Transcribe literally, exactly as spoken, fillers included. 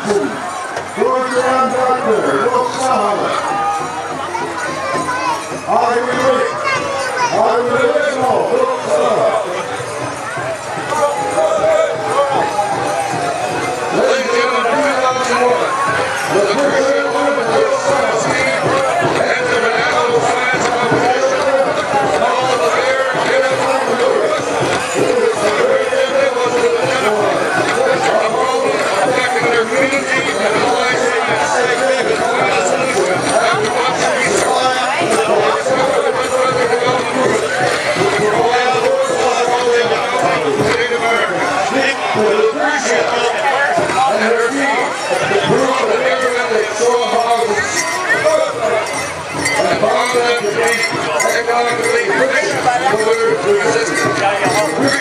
Johnson, Georgia Doctor, Oklahoma. Hollywood, Hollywood Original, Oklahoma. Ladies and gentlemen, two thousand one, the Christian Olympic Science Team and the National Science Competition. All of the fair and the Honduras. It is a great privilege to identify our problem affecting their community and realizing that safe haven final solution after much research. The Economic Development Group, which provides world-class quality development to Native Americans. We appreciate them and their team, the group that implemented strong houses and found them to be economically efficient in order to assist them.